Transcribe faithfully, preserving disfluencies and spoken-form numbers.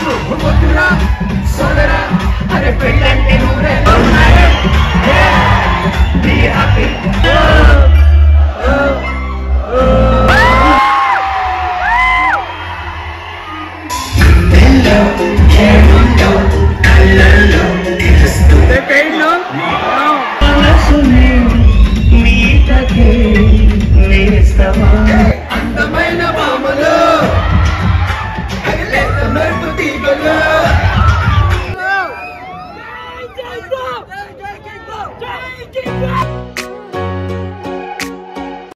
పొద్దురా సోదరా అరే పెళ్ళంటే నువ్వే be happy Hello, hello, hello.